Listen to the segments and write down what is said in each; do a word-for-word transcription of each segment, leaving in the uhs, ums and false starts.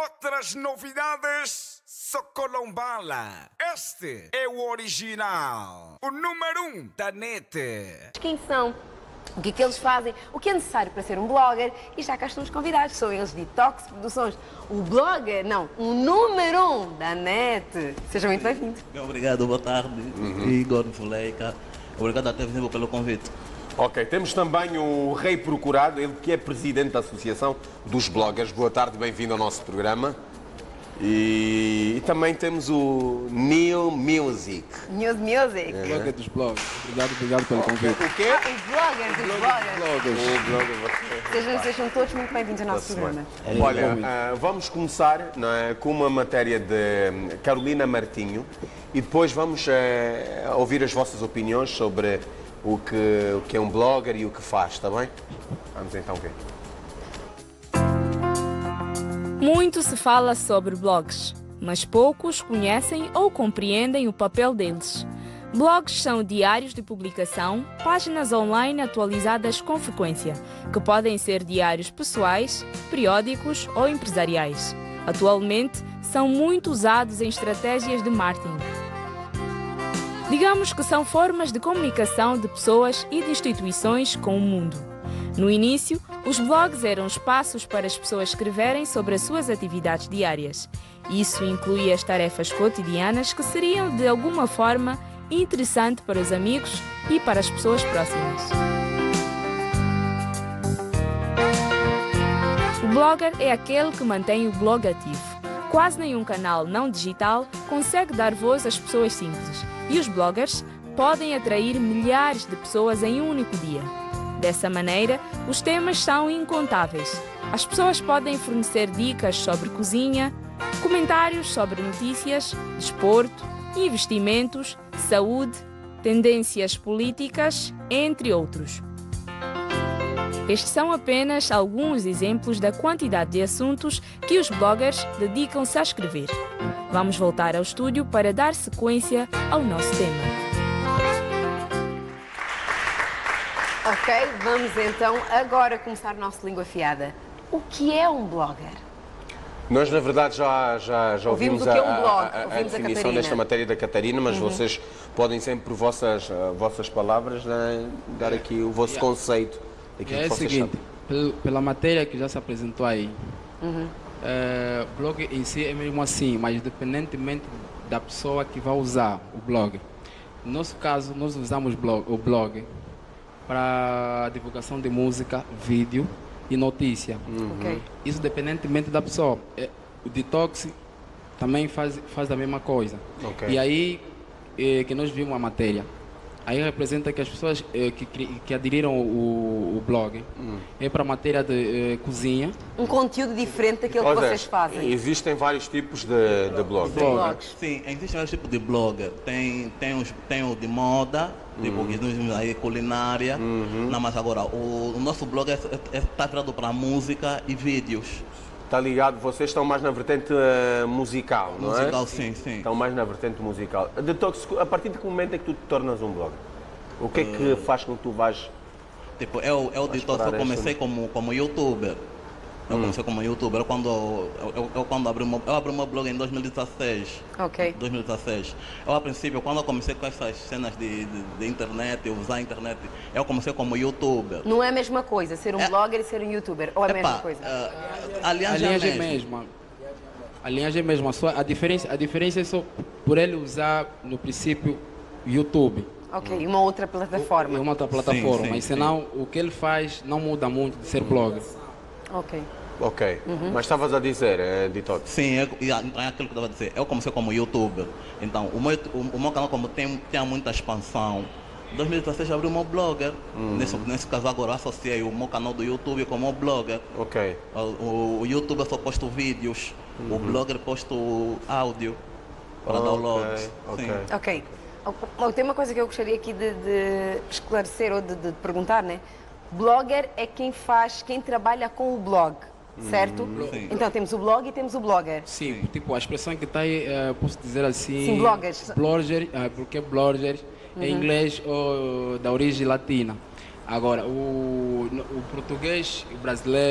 outras novidades, Socolombala. Este é o original, o número um da net. Quem são? O que é que eles fazem? O que é necessário para ser um blogger? E já cá estão os convidados. São eles Detox Produções. O blogger, não, o número um da net. Sejam muito bem-vindos. Obrigado, boa tarde. Uhum. Igor Fuleica. Obrigado até mesmo pelo convite. Ok, temos também o Rei Procurado, ele que é presidente da Associação dos Bloggers. Boa tarde, bem-vindo ao nosso programa. E, e também temos o New Music. News Music. O blogger dos blogs. Obrigado, obrigado pelo convite. O quê? Ah, o blogger dos bloggers. O blogger. Sejam, sejam todos muito bem-vindos ao nosso programa. Olha, uh, vamos começar, não é, com uma matéria de Carolina Martinho e depois vamos uh, ouvir as vossas opiniões sobre o que, o que é um blogger e o que faz, está bem? Vamos então ver. Muito se fala sobre blogs, mas poucos conhecem ou compreendem o papel deles. Blogs são diários de publicação, páginas online atualizadas com frequência, que podem ser diários pessoais, periódicos ou empresariais. Atualmente, são muito usados em estratégias de marketing. Digamos que são formas de comunicação de pessoas e de instituições com o mundo. No início, os blogs eram espaços para as pessoas escreverem sobre as suas atividades diárias. Isso incluía as tarefas cotidianas que seriam, de alguma forma, interessantes para os amigos e para as pessoas próximas. O blogger é aquele que mantém o blog ativo. Quase nenhum canal não digital consegue dar voz às pessoas simples, e os bloggers podem atrair milhares de pessoas em um único dia. Dessa maneira, os temas são incontáveis. As pessoas podem fornecer dicas sobre cozinha, comentários sobre notícias, desporto, investimentos, saúde, tendências políticas, entre outros. Estes são apenas alguns exemplos da quantidade de assuntos que os bloggers dedicam-se a escrever. Vamos voltar ao estúdio para dar sequência ao nosso tema. Ok, vamos então agora começar o nosso Língua Afiada. O que é um blogger? Nós, na verdade, já, já, já ouvimos, ouvimos o que é um a, blog, a, a, a ouvimos a definição Catarina. desta matéria da Catarina, mas Uhum. vocês podem sempre, por vossas, uh, vossas palavras, né, dar aqui o vosso Yeah. conceito. Daquilo É que o vocês seguinte, sabem. pelo, pela matéria que já se apresentou aí, Uhum. é, o blog em si é mesmo assim, mas independentemente da pessoa que vai usar o blog. No nosso caso, nós usamos blog, o blog para divulgação de música, vídeo e notícia. Ok. Isso independentemente da pessoa. É, o Detox também faz, faz a mesma coisa. Ok. E aí é, que nós vimos a matéria. Aí representa que as pessoas é, que, cri- que aderiram o, o blog Hum. é para a matéria de é, cozinha. Um conteúdo diferente daquilo que Ou vocês seja, fazem. existem vários tipos de, de blogs. Blogs. Sim, existe vários tipos de blogger. Tem, tem, os, tem o de moda, tipo, que nós vimos aí culinária. Não, mas agora, o, o nosso blog está é, é, tá virado para música e vídeos. Está ligado? Vocês estão mais na vertente uh, musical, não é? Musical, sim, sim. Estão mais na vertente musical. Detox, a partir de que momento é que tu te tornas um blogger? O que é que faz com que tu vais... Tipo, eu, eu, Vais Detox, parar eu comecei esta- como, como youtuber. Eu Hum. comecei como youtuber quando eu, eu, eu, quando abri meu, eu abri meu blog em dois mil e dezesseis. Ok. dois mil e dezesseis. Eu, a princípio, quando eu comecei com essas cenas de, de, de internet, usar a internet, eu comecei como youtuber. Não é a mesma coisa ser um É. blogger e ser um youtuber? Ou é a mesma Epá, coisa? ah, a A linhagem é a linhagem é mesma. mesma. A linhagem é mesma. Só a, diferença, a diferença é só por ele usar, no princípio, YouTube. Ok, uma outra É plataforma. uma outra plataforma. sim, mas sim. senão, o que ele faz não muda muito de ser blogger. Ok. Ok. Mas estavas a dizer, eh, Detox. Sim, é, é aquilo que eu estava a dizer. Eu comecei como youtuber. Então, o meu, o, o meu canal, como tem, tem muita expansão, em dois mil e dezesseis eu abri o meu blogger. Nesse, nesse caso agora eu associei o meu canal do YouTube com o meu blogger. Ok. O, o, o YouTube eu só posto vídeos, o blogger posto áudio para Ok, downloads. ok. Sim. Ok. Oh, tem uma coisa que eu gostaria aqui de, de esclarecer ou de, de perguntar, né? Blogger é quem faz, quem trabalha com o blog, certo? Sim. Então temos o blog e temos o blogger. Sim, tipo, a expressão que está aí, eh, posso dizer assim... Sim, bloggers. Blogger, ah, porque blogger é inglês ou da origem latina. Agora, o, no- o português, o brasileiro,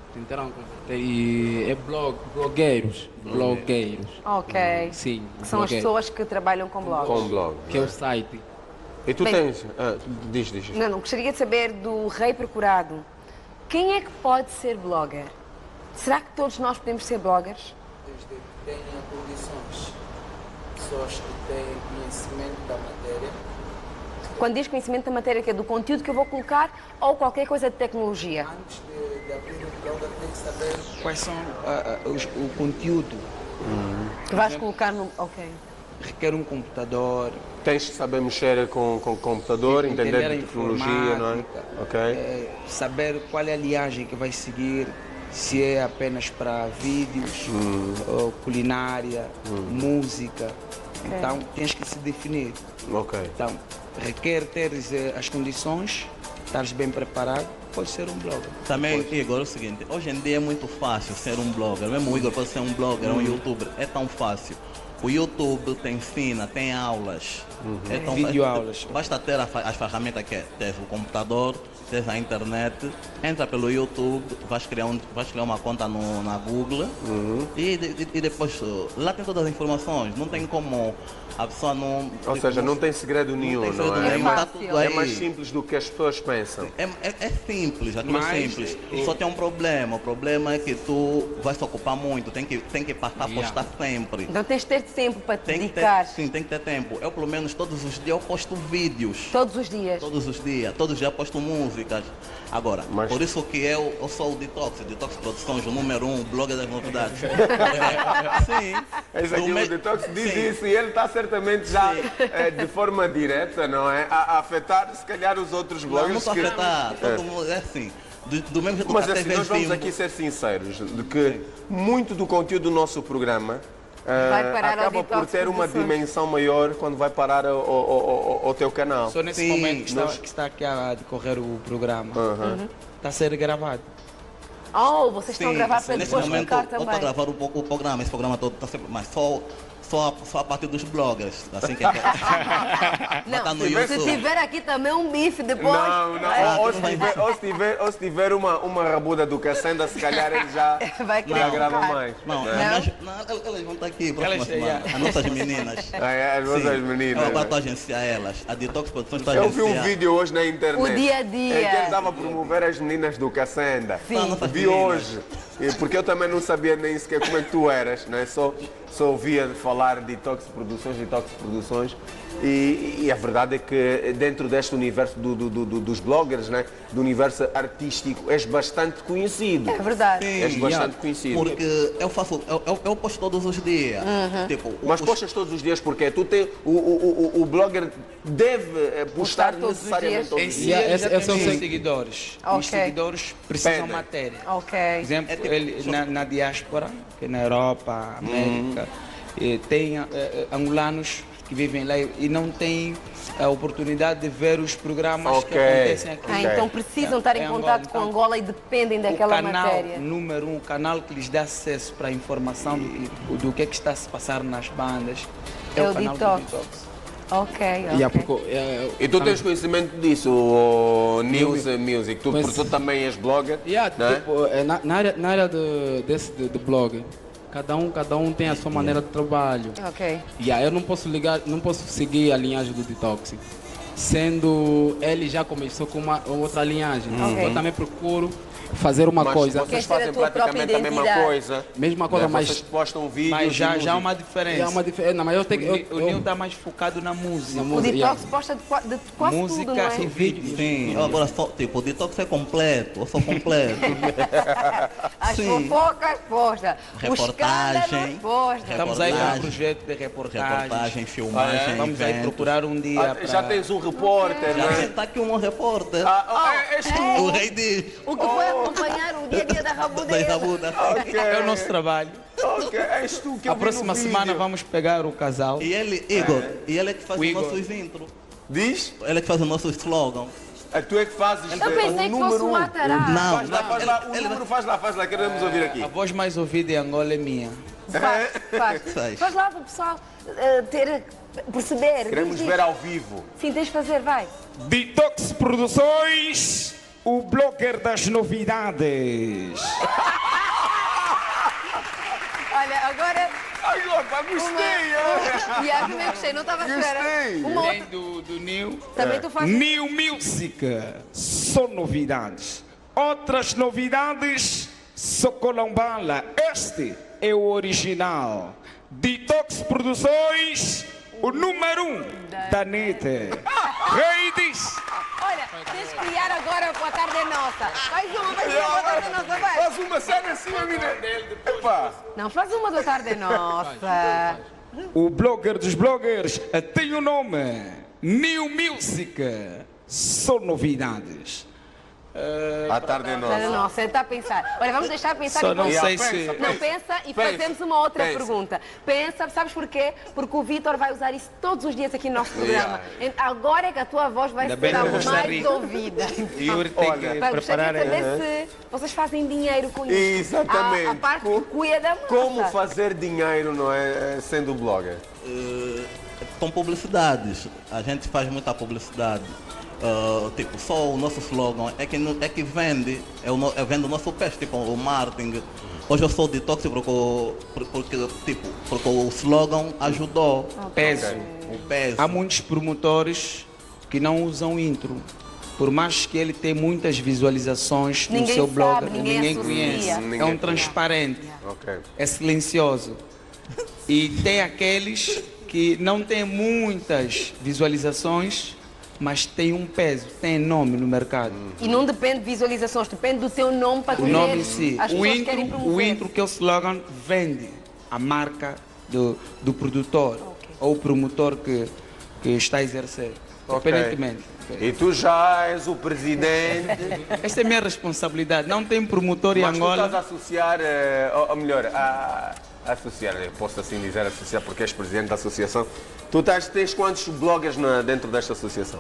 Tentaram converter e é blog, blogueiros, blogueiros. Ok. Sim, Que são as blogueiros. pessoas que trabalham com blogs. Com blog. Que é o site. E tu Bem- tens... Ah, diz, diz. Não, não, gostaria de saber do Rei Procurado. Quem é que pode ser blogger? Será que todos nós podemos ser bloggers? Desde que tenha condições, pessoas que têm conhecimento da matéria. Quando diz conhecimento da matéria, que é do conteúdo que eu vou colocar ou qualquer coisa de tecnologia? Antes de, de abrir o blog, tem que saber quais são ah, ah, os- o conteúdo. Que vais colocar no... Ok. Requer um computador, Tens que saber mexer com, com computador, entender a de tecnologia, não é? informática, Ok. eh, saber qual é a linhagem que vai seguir, se é apenas para vídeos, Hum. ou culinária, música. Então tens que se definir. Ok. Então requer teres eh, as condições, estares bem preparado, pode ser um blogger. Também, Igor, é o seguinte, hoje em dia é muito fácil ser um blogger, mesmo o Igor pode ser um blogger, um youtuber, é tão fácil. O YouTube te ensina, tem aulas. É tão Videoaulas. fácil. Basta ter a fa- as ferramentas que é, tens o computador, tens a internet, entra pelo YouTube, vais criar, um, vais criar uma conta no, na Google e, de- e depois uh, lá tem todas as informações, não tem como a pessoa não... Ou seja, não tem segredo nenhum, tem não, segredo é? nenhum, É tá fácil. tudo É aí. mais simples do que as pessoas pensam. É, é, é simples, aquilo é Mas, simples. eh, Só tem um problema. O problema é que tu vai se ocupar muito, tem que, tem que passar a postar sempre. Então tens de ter tempo para te Tem que dedicar ter, sim, tem que ter tempo. Eu, pelo menos, todos os dias eu posto vídeos. todos os dias. Todos os dias. Todos os dias eu posto músicas. Agora, Mas- por isso que eu, eu sou o Detox. Detox Produções, o número um, blog das novidades. Sim. Esse Do aqui, me- o Detox, diz Sim. isso e ele está certamente já eh, de forma direta, não é? A, a afetar, se calhar, os outros Não, bloggers não estou a que... afetar. Todo mundo, é assim. Do, do mesmo jeito Mas que a assim, T V nós vamos Zimbo- aqui ser sinceros, de que muito do conteúdo do nosso programa eh, Vai parar ao acaba por Detox ter uma Produções. dimensão maior quando vai parar ao, ao- ao- ao teu canal. Só nesse Sim, momento que está, nós- que está aqui a decorrer o programa, Aham. está a ser gravado. Oh, vocês estão a Sim, gravar para nesse depois momento colocar eu estou a também. gravar o, o programa, esse programa todo está sempre, mas só, só, a, só a parte dos bloggers, assim que é. Não, Tá no se YouTube. tiver aqui também um bife depois. Não, não. vai- Ou, ou se tiver, ou, se tiver, ou se tiver uma, uma rabuda do Cassenda, se calhar ele já, Vai querer já grava colocar. mais. Não, né? as minhas- não, elas elas vão estar aqui próxima Elas- semana, yeah. as nossas meninas. Ah, é, as vossas Sim. meninas, Eu agora né? estou a agenciar elas. A Detox Produções está a Eu vi um agenciar. vídeo hoje na internet. O dia a dia. É que ele estava a promover as meninas do Cassenda. Sim. Ah, nossas Vi meninas. hoje. E porque eu também não sabia nem sequer como é que tu eras, né? Só, só ouvia falar de Detox Produções, Detox Produções. E, e a verdade é que dentro deste universo do- do- do- dos bloggers, né? Do universo artístico, és bastante conhecido. É verdade. És Sim, bastante yeah. conhecido. Porque eu faço, eu, eu, eu posto todos os dias. Tipo, Mas os- postas todos os dias porque tu tem, o, o, o, o blogger deve eh, postar Postar todos os necessariamente dias. todos Em os si, dias. Yeah, ele esse- já tem esse é o muitos seg- seguidores. Ok. Os seguidores precisam Pedem. matéria. Ok. Por exemplo, É tipo- ele na, na diáspora, que é na Europa, América, eh, tem eh, eh, angolanos que vivem lá e e não têm a oportunidade de ver os programas que Ok. acontecem aqui. Ah, Ok. então precisam estar É em Angola, contato com então, Angola e dependem O daquela canal matéria. número um, o canal que lhes dá acesso para a informação do, que- do que é que está a se passar nas bandas, é, É o o canal Detox. do Detox. Ok, ok. Yeah, porque, é, E tu tens conhecimento disso, o News Music. Music, tu, Mas- porque tu também és blogger, Yeah, não é? tipo, é, na, na área, na área de, desse, de, de blog, cada um, cada um tem a sua maneira de trabalho. Ok. Yeah, eu não posso ligar, não posso seguir a linhagem do Detox, sendo ele já começou com uma outra linhagem. Ok. Eu também procuro fazer uma Mas coisa, vocês Queres ter a fazem tua praticamente própria a mesma identidade. coisa. mesma coisa, né? mas Vocês postam vídeos Mas e já, já há música. uma diferença. é uma diferença. Não, mas eu tenho O, eu, Ni- o eu- Nil está mais focado na música. Na O música. Detox yeah. posta de, qua- de quase Música tudo, não é? e vídeos. Sim, eu agora só, tipo, o Detox é completo, eu sou completo. As Sim. fofocas posta. Os Reportagem. escândalos posta. Estamos aí com um Reportagem. projeto de reportagens. Reportagem, filmagem, Vamos aí eventos. procurar um dia Ah, para... já tens um repórter, Já né? está aqui um repórter. Ah, ah, é- és tu. O rei diz. O que foi acompanhar o dia a dia da Da rabudeza. Rabuda. Ok. É o nosso trabalho. Ok, és tu que eu A vi próxima no semana vídeo. vamos pegar o casal. E ele, Igor, e ele é que faz O os Igor. nossos intros. Diz? Ele é que faz o nosso slogan. Ah, tu é que fazes Eu eh, pensei o que fosse número um um. atará. Não, Faz lá, não, faz ele- lá, o ele- número faz lá, faz lá, queremos ouvir aqui. A voz mais ouvida em Angola é minha. Faz, faz. Faz. Faz lá para o pessoal eh, ter, perceber. Queremos Diz, ver diz. ao vivo. Sim, tens de fazer, vai. Detox Produções, o blogger das novidades. Olha, agora... Ai, opa, gostei! Uma... E eu também gostei, não estava a esperar. Uma Além outra... do, do New. Também tu fazes... New Music, só novidades. Outras novidades, Socolombala. Este é o original. Detox Produções, o número um da net. Reis. Olha, tens que criar agora com a tarde é nossa. Faz uma, faz uma com a tarde é nossa, vai. Faz uma cena assim, a mina. Epá. Não, faz uma da tarde é nossa. O blogger dos bloggers tem o nome New Music, só novidades. A tarde é Tarde é nossa. nossa, está a pensar. Olha, vamos deixar pensar Só e não vamos- sei pensa, se. pensa. Não, pensa e Pensa. fazemos uma outra Pensa. pergunta. Pensa, sabes porquê? Porque o Vitor vai usar isso todos os dias aqui no nosso programa. Yeah. Ent- Agora é que a tua voz vai Ainda ser bem a que eu estou mais rico. ouvida. E Yuri tem Olha, que Vai, gostaria preparar. de saber eh, se vocês fazem dinheiro com isso. Exatamente. A, a parte Co- que cuida da moça. Como fazer dinheiro, não é? Sendo blogger? Eh, com publicidades. A gente faz muita publicidade. Uh, tipo, só o nosso slogan é que, no- é que vende, é, o no, é vende o nosso peixe, tipo, o marketing. Hoje eu sou detox porque, o- porque, tipo, porque o slogan ajudou. Peso. O peso. Há muitos promotores que não usam intro. Por mais que ele tenha muitas visualizações no Ninguém seu blog, sabe, ninguém ninguém associa. conhece. Ninguém É um conhece. transparente, Ok. é silencioso. E tem aqueles que não têm muitas visualizações, mas tem um peso, tem nome no mercado. E não depende de visualizações, depende do teu nome para O dizer. nome em si. As O pessoas querem intro, o promover. intro que é o slogan vende a marca do, do produtor ou promotor que, que está a exercer. Ok. Independentemente. E tu já és o presidente. Esta é a minha responsabilidade. Não tem promotor em Mas tu estás a Angola. associar, eh, ou, ou melhor, a, a associar, eu posso assim dizer, associar porque és presidente da associação. Tu tens, tens quantos bloggers na- dentro desta associação?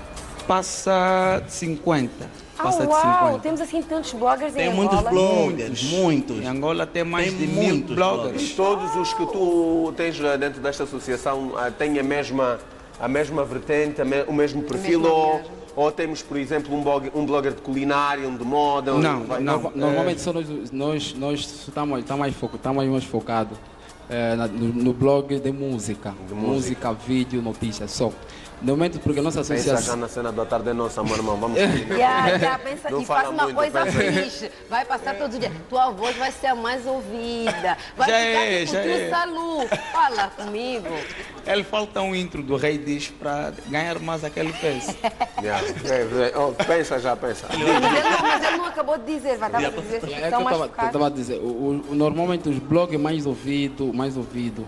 Passa de cinquenta. Ah, Passa de uau, cinquenta. temos assim tantos bloggers Tem em muitos Angola. bloggers, muitos. Em Angola tem mais Tem de mil muitos bloggers. Todos os que tu tens eh, dentro desta associação ah, têm a mesma, a mesma vertente, a me- o mesmo perfil, mesma ou, viagem. ou temos, por exemplo, um blogger, um blogger de culinária, um de moda? um- Não, vai- não. Normalmente só nós, nós, nós estamos tá mais, foco, tá mais, mais focados eh, na- no, no blog de música. De música. vídeo, notícias, só. No momento, porque a nossa Pensa já associação... na cena da tarde é nossa, meu irmão. Vamos seguir. Já, já, pensa, Não e fala faz uma muito, coisa pensa. fixe. Vai passar todos os dias. Tua voz vai ser a mais ouvida. Vai Já ficar é, tipo já tu, é. Salu. Fala comigo. Ele falta um intro do Rei Diz para ganhar mais aquele peso. Yeah. É, é, oh, pensa já, pensa. Mas ele, não- mas ele não acabou de dizer, vai estava a dizer. É que Estão eu mais estava focados. a dizer, o, o- o- normalmente os blogs mais ouvidos, mais ouvido,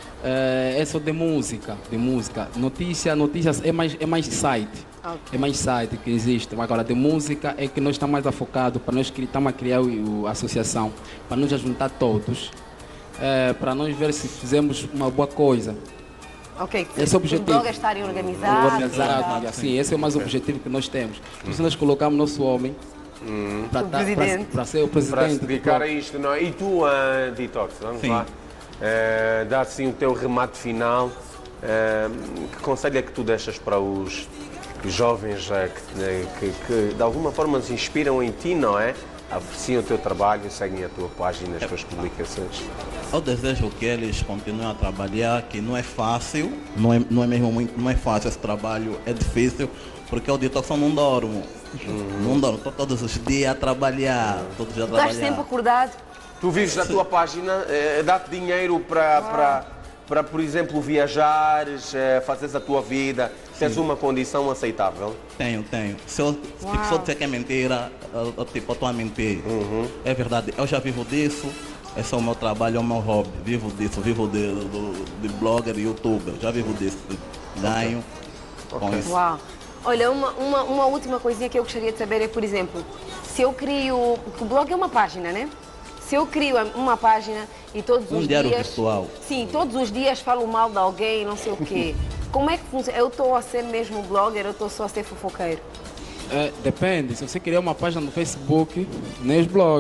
é, é só de música, de música. Notícia, notícias é mais, é mais site. Ok. É mais site que existe. Agora, de música é que nós estamos mais afocados para nós cri- estamos a criar o- a associação, para nos juntar todos, é, para nós ver se fizemos uma boa coisa. Ok, Esse é o os objetivo. bloggers estarem organizados. Organizado, e assim, esse é o mais objetivo que nós temos. Por isso nós colocamos nosso homem para, O presidente. para ser o Para se presidente. do dedicar a blog. isto, não é? E tu, uh, Detox, vamos Sim. lá. Uh, dá assim o teu remate final. Uh, que conselho é que tu deixas para os jovens uh, que, que, que de alguma forma se inspiram em ti, não é? Apreciam o teu trabalho, seguem a tua página, as tuas publicações. Eu desejo que eles continuem a trabalhar, que não é fácil, não é, não é mesmo muito, não é fácil esse trabalho, é difícil, porque eu detox eu não dormo. Não dormo, estou todos os dias a trabalhar, todos os dias a Estás trabalhar. sempre acordado. Tu vives da tua página, eh, dá-te dinheiro para, para, para, por exemplo, viajares, eh, fazeres a tua vida, tens uma condição aceitável. Tenho, tenho. Se eu, tipo, se eu disser que é mentira, eu, eu, tipo, eu estou a mentir. É verdade, eu já vivo disso, esse é o meu trabalho, é o meu hobby. Vivo disso, vivo de, do, de blogger e youtuber, já vivo disso. Ganho com isso. Uau. Olha, uma, uma, uma última coisinha que eu gostaria de saber é, por exemplo, se eu crio... Porque o blog é uma página, né? Se eu crio uma página e todos Um os diário dias... virtual. Sim, todos os dias falo mal de alguém, não sei o quê. Como é que funciona? Eu estou a ser mesmo blogger ou eu estou só a ser fofoqueiro? É, depende, se você criar uma página no Facebook, nem os blogs.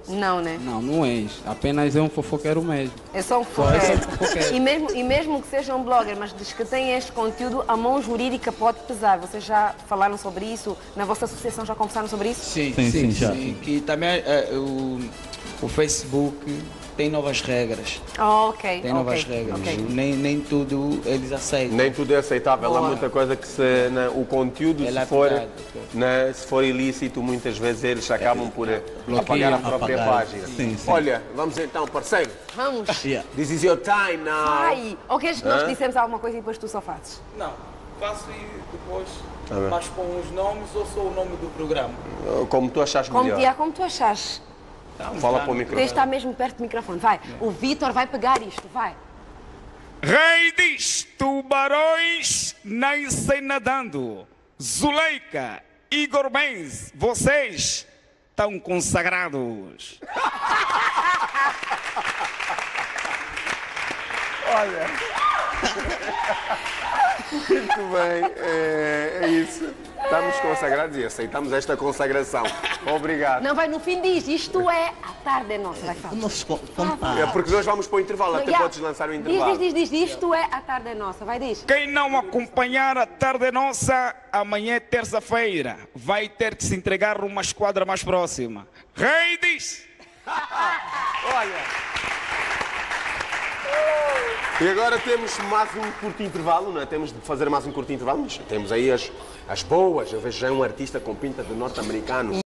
Não, né? Não, não és. Apenas é um fofoqueiro mesmo. É só um Só é só um fofoqueiro. fofoqueiro. E mesmo, e mesmo que seja um blogger, mas diz que tem este conteúdo, a mão jurídica pode pesar. Vocês já falaram sobre isso? Na vossa associação já conversaram sobre isso? Sim, Sim, sim, sim, já. sim. Que também é, o, o Facebook tem novas regras. Oh, ok. Tem novas ok, regras. ok. Nem, nem tudo eles aceitam. Nem tudo é aceitável. Há Boa. muita coisa que se, né, o conteúdo, É se for, lapidado. né, se for ilícito, muitas vezes eles acabam por eh, apagar a própria Apagar. página. Sim, sim. Olha, vamos então, parceiro. Vamos. Yeah. This is your time now. Ai, ou queres que nós Hã? dissemos alguma coisa e depois tu só fazes? Não, faço e depois, Tá bem. mas com os nomes ou só o nome do programa? Como tu achas Como, melhor. yeah, como tu achas? Fala para o Tens de microfone. estar mesmo perto do microfone. Vai. O Vitor vai pegar isto. Vai. Rei diz, tubarões nascem nadando. Zuleika, Igor Benz, vocês estão consagrados. Olha. Muito bem, é, é isso. Estamos consagrados e aceitamos esta consagração. Obrigado. Não, vai no fim diz. Isto é a tarde é nossa. Vai falar. Nós con- con- ah, É porque nós vamos para o intervalo, até Yeah. podes lançar o Diz, intervalo. diz, diz, diz. Isto é a tarde é nossa. Vai, diz. Quem não acompanhar a tarde nossa, amanhã é terça-feira. Vai ter que se entregar numa esquadra mais próxima. Rei diz. Olha. E agora temos mais um curto intervalo, não é? Temos de fazer mais um curto intervalo, mas temos aí as, as boas. Eu vejo já um artista com pinta de norte-americano.